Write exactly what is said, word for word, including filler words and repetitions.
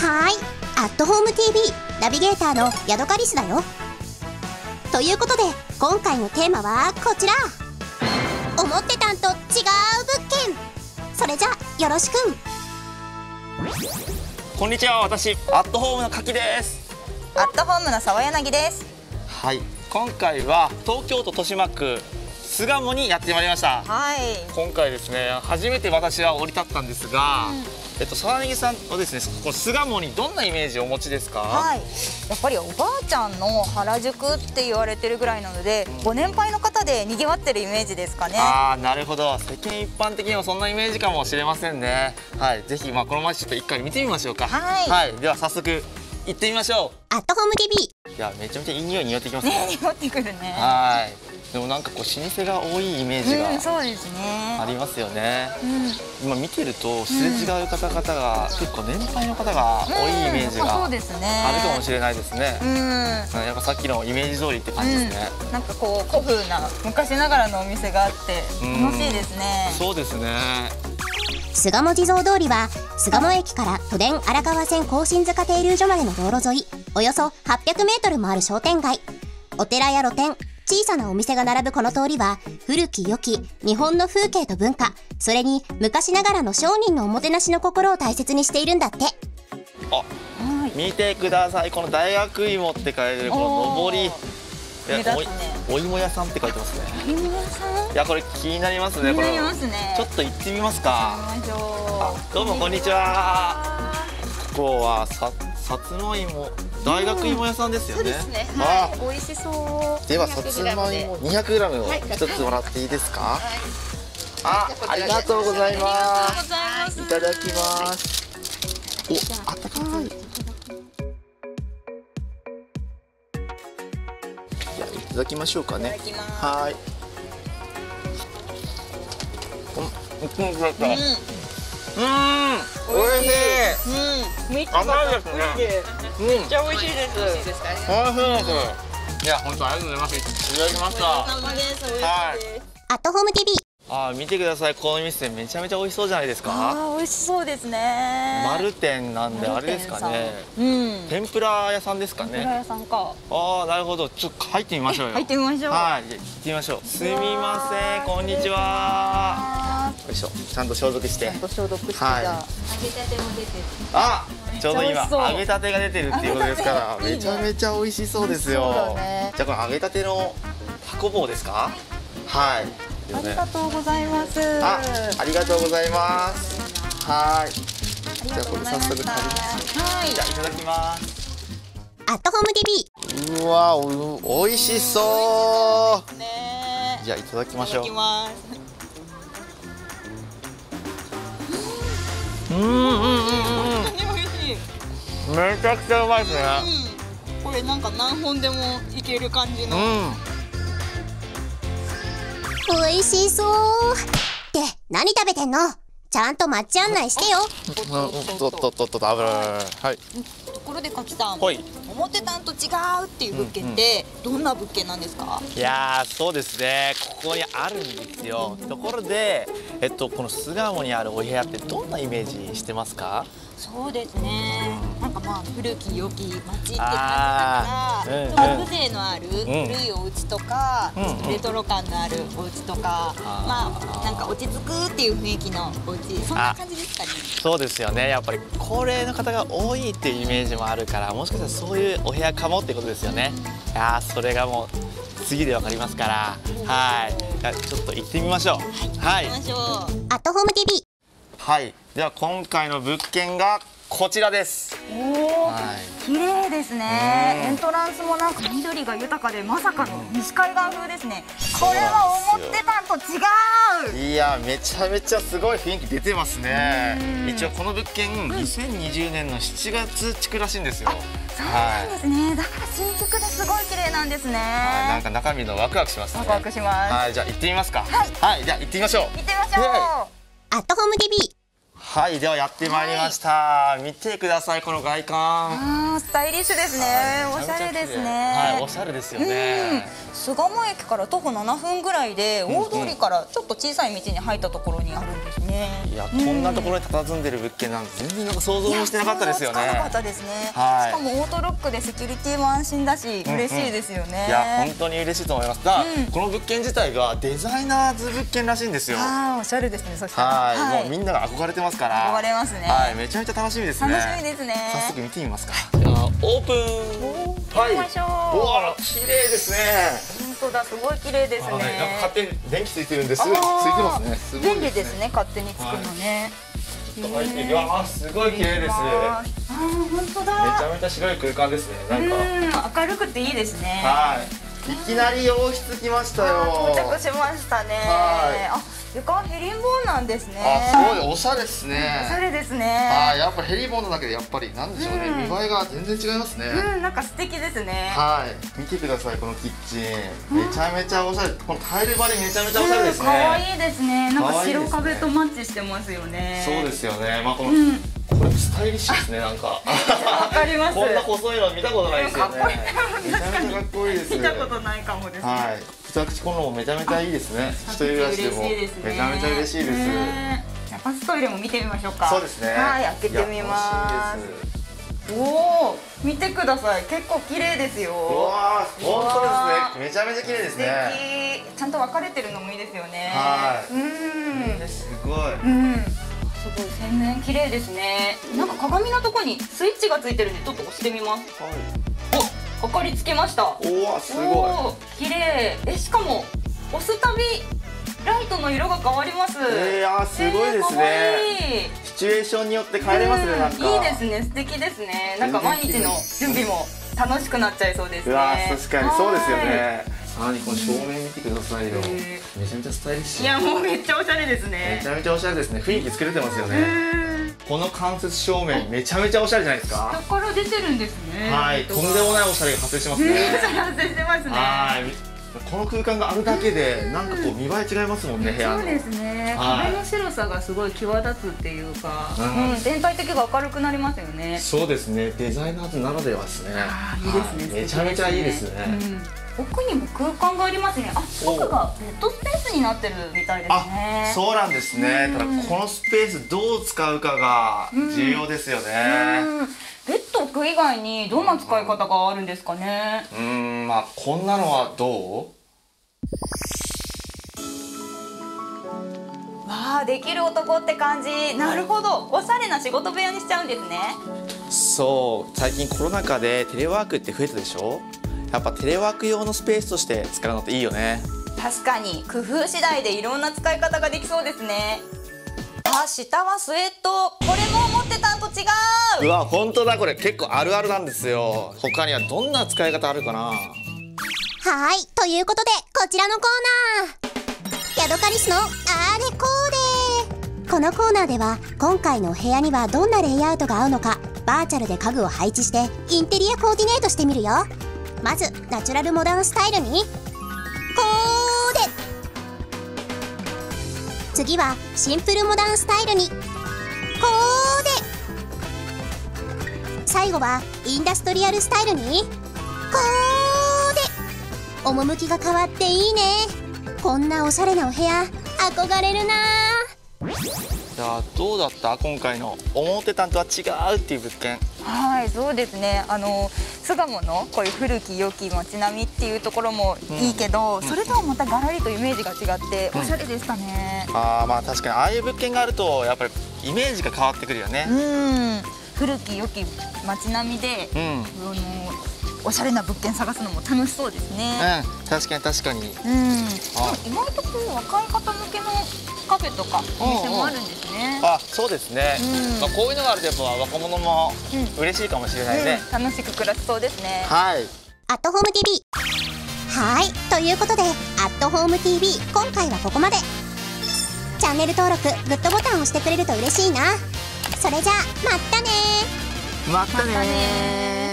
はーい、アットホーム ティーブイ ナビゲーターのヤドカリスだよ。ということで今回のテーマはこちら、思ってたんと違う物件。それじゃよろしく。 こんにちは、私アットホームの柿です。 アットホームの沢柳です。 はい、今回は東京都豊島区巣鴨にやってまいりました。 はい。 今回ですね、初めて私は降り立ったんですが、うん、えっと沢柳さんはですね、この巣鴨にどんなイメージをお持ちですか？ はい。やっぱりおばあちゃんの原宿って言われてるぐらいなので、うん、ご年配の方で賑わってるイメージですかね。 ああ、なるほど。世間一般的にもそんなイメージかもしれませんね。はい、ぜひまあこの街ちょっと一回見てみましょうか。 はい。 はい、では早速行ってみましょう。 アットホーム ティーブイ。 いや、めちゃめちゃいい匂い匂ってきますね。 ね、匂ってくるね。 はい。でもなんかこう老舗が多いイメージが、うん、 そうですね。 ありますよね。 うん、 今見てるとすれ違う方々が、うん、結構年配の方が多いイメージがあるかもしれないですね。うん、やっぱさっきのイメージ通りって感じですね。 うん、なんかこう古風な昔ながらのお店があって楽しいですね。 そうですね。 巣鴨地蔵通りは巣鴨駅から都電荒川線庚申塚停留所までの道路沿い、およそはっぴゃくメートルもある商店街。お寺や露店、小さなお店が並ぶこの通りは、古き良き日本の風景と文化、それに昔ながらの商人のおもてなしの心を大切にしているんだって。 あ、はい、見てください。この大学芋って書いてるこの上り、お芋屋さんって書いてますね。 お芋屋さん。 いや、これ気になりますね。 気になりますね。 ちょっと行ってみますか。 行ってみましょう。どうもこんにちは。ここはささつまいも大学芋屋さんですよね。 そうですね。はい。美味しそう。 ではさつまいもにひゃくグラムを一つもらっていいですか？あ、ありがとうございます。いただきます。お、あったかい。いや、いただきましょうかね。はい。うん、うん、うん、うん、美味しい。うん、めっちゃ甘いですね。めっちゃ美味しいです。美味しいですか？美味しいです。いや、本当ありがとうございます。いただきました。はい。 アットホーム ティーブイ。 あ、見てください。この店めちゃめちゃ美味しそうじゃないですか。 あ、美味しそうですね。 丸店なんであれですかね。うん。天ぷら屋さんですかね。 天ぷら屋さんか。 ああ、なるほど。ちょっと入ってみましょうよ。 入ってみましょう。 はい、行ってみましょう。すみません、こんにちは。よいしょ、ちゃんと消毒して。 ちゃんと消毒して。じゃあ、揚げたても出てる。 あ、ちょうど今揚げたてが出てるっていうことですから、めちゃめちゃ美味しそうですよ。じゃあこれ揚げたてのタコ棒ですか？はい。 ありがとうございます。 あ、ありがとうございます。はい。じゃあこれ早速食べます。はい。じゃあいただきます。 アットホーム ティーブイ。 うわ、お、おいしそう。ね。じゃあいただきましょう。いただきます。うんうんうんうん。本当に美味しい。めちゃくちゃうまいですね。 うん、これなんか何本でもいける感じの。うん。 美味しそうって何食べてんの？ちゃんと街案内してよ。 とっとっとっと、油。はい。 ところで柿さん、思ってたんと違うっていう物件ってどんな物件なんですか？ いやー、そうですね。ここにあるんですよ。ところで、えっとこの巣鴨にあるお部屋ってどんなイメージしてますか？ そうですね。なんかまあ古き良き街って感じだから、風情のある古いお家とか、レトロ感のあるお家とか、まあなんか落ち着くっていう雰囲気のお家、そんな感じですかね。 そうですよね。やっぱり高齢の方が多いっていうイメージもあるから、もしかしたらそういうお部屋かもってことですよね。いやー、それがもう次でわかりますから、はい。じゃあちょっと行ってみましょう。はい。行ってみましょう。 アットホーム ティーブイ。 はい。では今回の物件がこちらです。 おお、綺麗ですね。エントランスもなんか緑が豊かで、まさかの西海岸風ですね。これは思ってたんと違う。 いや、めちゃめちゃすごい雰囲気出てますね。一応この物件にせんにじゅうねんのしちがつ築らしいんですよ。 そうなんですね。だから新築ですごい綺麗なんですね。 なんか中身のワクワクしますね。 ワクワクします。 はい、じゃあ行ってみますか。はい、じゃあ行ってみましょう。 行ってみましょう。 アットホーム ティーブイ。 はい、ではやってまいりました。はい、見てください、この外観。 ああ、スタイリッシュですね。はい、おしゃれですね。 はい、おしゃれですよね。 巣鴨駅から徒歩ななふんぐらいで、大通りからちょっと小さい道に入ったところにあるんですね。 いや、こんなところに佇んでる物件なんて全然なんか想像もしてなかったですよね。 想像つかなかったですね。 はい、 しかもオートロックでセキュリティも安心だし、嬉しいですよね。 いや、本当に嬉しいと思います。が、この物件自体がデザイナーズ物件らしいんですよ。 ああ、おしゃれですね。そしたら、 はい、もうみんなが憧れてますから。 憧れますね。 はい、めちゃめちゃ楽しみですね。 楽しみですね。 早速見てみますか。じゃあオープン。はい。 行きましょう。 うわ、綺麗ですね。 本当だ、すごい綺麗ですね。 なんか勝手に電気ついてるんです。ついてますね。すごい便利ですね。勝手につくのね。 入っていきます。すごい綺麗です。 ああ、本当だ。 めちゃめちゃ白い空間ですね。なんか明るくていいですね。 はい。いきなり洋室来ましたよ。 到着しましたね。あ、床はヘリンボーンなんですね。 あ、すごいおしゃれですね。 おしゃれですね。 あ、やっぱヘリボーンだけでやっぱりなんでしょうね。見栄えが全然違いますね。 うん、なんか素敵ですね。 はい。見てください、このキッチン。めちゃめちゃおしゃれ。このタイル張りめちゃめちゃおしゃれですね。 可愛いですね。なんか白壁とマッチしてますよね。 そうですよね。まあこのこれスタイリッシュですね、なんか。わかります。 こんな細いの見たことないですよね。めちゃめちゃかっこいいです。 見たことないかもです。 はい。二口コンロもめちゃめちゃいいですね。一人暮らしでもめちゃめちゃ嬉しいです。 バストイレも見てみましょうか。 そうですね。 はい、開けてみます。おお、見てください。結構綺麗ですよ。 うわー、本当ですね。めちゃめちゃ綺麗ですね。ちゃんと分かれてるのもいいですよね。 はい。 うん。 すごい。 うん。すごい洗面綺麗ですね。なんか鏡のところにスイッチがついてるんでちょっと押してみます。はい。お、測りつけました。 おお、すごい。 綺麗。え、しかも押すたびライトの色が変わります。 えー、あ、すごいですね。シチュエーションによって変えれますね。なんかいいですね。素敵ですね。なんか毎日の準備も楽しくなっちゃいそうですね。 うわ、確かにそうですよね。さらにこの照明見てくださいよ。めちゃめちゃスタイリッシュ。 いや、もうめっちゃおしゃれですね。 めちゃめちゃおしゃれですね。雰囲気作れてますよね。この間接照明めちゃめちゃおしゃれじゃないですか。 下から出てるんですね。 はい、とんでもないおしゃれが発生しますね。 発生してますね。 はい。この空間があるだけでなんかこう見栄え違いますもんね、部屋の。 そうですね。壁の白さがすごい際立つっていうか、全体的が明るくなりますよね。 そうですね。デザイナーズならではですね。 いいですね。 めちゃめちゃいいですね。 奥にも空間がありますね。あ、奥がベッドスペースになってるみたいですね。 あ、そうなんですね。ただこのスペースどう使うかが重要ですよね。 ベッド置く以外にどんな使い方があるんですかね。 うん、まあこんなのはどう？ わあ、できる男って感じ。なるほど。おしゃれな仕事部屋にしちゃうんですね。 そう、最近コロナ禍でテレワークって増えたでしょ。やっぱテレワーク用のスペースとして使うのっていいよね。 確かに工夫次第でいろんな使い方ができそうですね。あ、下はスウェット。これも思ってたんと違う。 うわ、本当だ。これ結構あるあるなんですよ。他にはどんな使い方あるかな。 はい、ということでこちらのコーナー、ヤドカリスのあーれコーデ。このコーナーでは今回のお部屋にはどんなレイアウトが合うのかバーチャルで家具を配置してインテリアコーディネートしてみるよ。まずナチュラルモダンスタイルにコーデ。次はシンプルモダンスタイルにコーデ。最後はインダストリアルスタイルにコーデ。趣が変わっていいね。こんなおしゃれなお部屋憧れるな。 じゃあどうだった？今回の思ってたんとは違うっていう物件。 はい、そうですね。あの巣鴨のこういう古き良き街並みっていうところもいいけど、うん、それとはまたガラリとイメージが違っておしゃれでしたね。 うん、ああ、まあ確かにああいう物件があるとやっぱりイメージが変わってくるよね。 うん、古き良き街並みで、うん、あのおしゃれな物件探すのも楽しそうですね。 うん、確かに確かに。うん、 意外とこう若い方向けのカフェとかお店もあるんですね。 あ、そうですね。うん、まあこういうのがあるとやっぱ若者も嬉しいかもしれないね。 うんうん、楽しく暮らせそうですね。 はい。アットホーム ティービー。はい、ということでアットホーム ティービー 今回はここまで。チャンネル登録、グッドボタンを押してくれると嬉しいな。それじゃあまったねー。 まったねー。